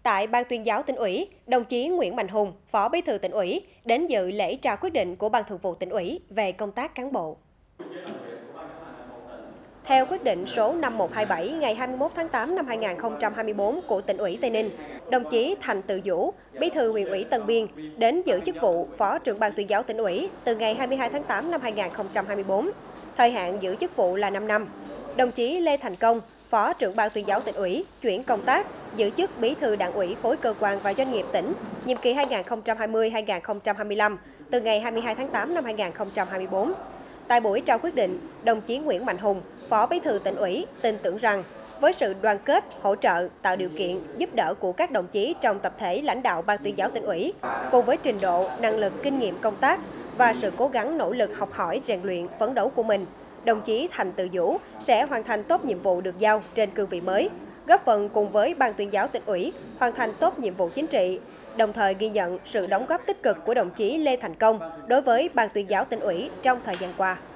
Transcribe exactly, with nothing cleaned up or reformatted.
Tại Ban Tuyên giáo Tỉnh ủy, đồng chí Nguyễn Mạnh Hùng, Phó Bí thư Tỉnh ủy, đến dự lễ trao quyết định của Ban Thường vụ Tỉnh ủy về công tác cán bộ. Theo quyết định số năm một hai bảy ngày hai mươi mốt tháng tám năm hai nghìn không trăm hai mươi tư của Tỉnh ủy Tây Ninh, đồng chí Thành Tự Vũ, Bí thư Huyện ủy Tân Biên, đến giữ chức vụ Phó trưởng Ban Tuyên giáo Tỉnh ủy từ ngày hai mươi hai tháng tám năm hai nghìn không trăm hai mươi tư. Thời hạn giữ chức vụ là năm năm. Đồng chí Lê Thành Công, Phó trưởng Ban Tuyên giáo Tỉnh ủy, chuyển công tác, giữ chức Bí thư Đảng ủy khối cơ quan và doanh nghiệp tỉnh, nhiệm kỳ hai nghìn không trăm hai mươi đến hai nghìn không trăm hai mươi lăm, từ ngày hai mươi hai tháng tám năm hai nghìn không trăm hai mươi tư. Tại buổi trao quyết định, đồng chí Nguyễn Mạnh Hùng, Phó Bí thư Tỉnh ủy, tin tưởng rằng với sự đoàn kết, hỗ trợ, tạo điều kiện, giúp đỡ của các đồng chí trong tập thể lãnh đạo Ban Tuyên giáo Tỉnh ủy, cùng với trình độ, năng lực, kinh nghiệm công tác và sự cố gắng nỗ lực học hỏi, rèn luyện, phấn đấu của mình, đồng chí Thành Tự Vũ sẽ hoàn thành tốt nhiệm vụ được giao trên cương vị mới, góp phần cùng với Ban Tuyên giáo Tỉnh ủy hoàn thành tốt nhiệm vụ chính trị, đồng thời ghi nhận sự đóng góp tích cực của đồng chí Lê Thành Công đối với Ban Tuyên giáo Tỉnh ủy trong thời gian qua.